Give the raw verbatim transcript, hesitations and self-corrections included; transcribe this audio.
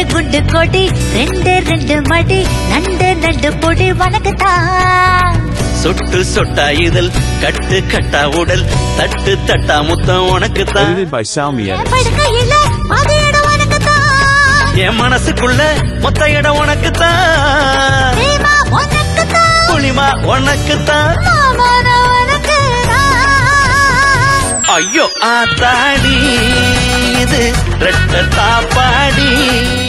குண்டு கொடி ரெண்டு ரெண்டு மடி நண்டு நண்டு பொடி வணக்கத்தான். சொட்டு சொட்டா இதழ் கட்டு கட்டா உடல் தட்டு தட்டா முத்தம் உனக்குத்தான். படுக்கையில அது இடம் உனக்குத்தான். என் மனசுக்குள்ள மொத்த இடம் உனக்குத்தான். புளிமா உனக்குத்தான். ஐயோ ஆத்தாடி இது ரெட்ட தாப்பாடி.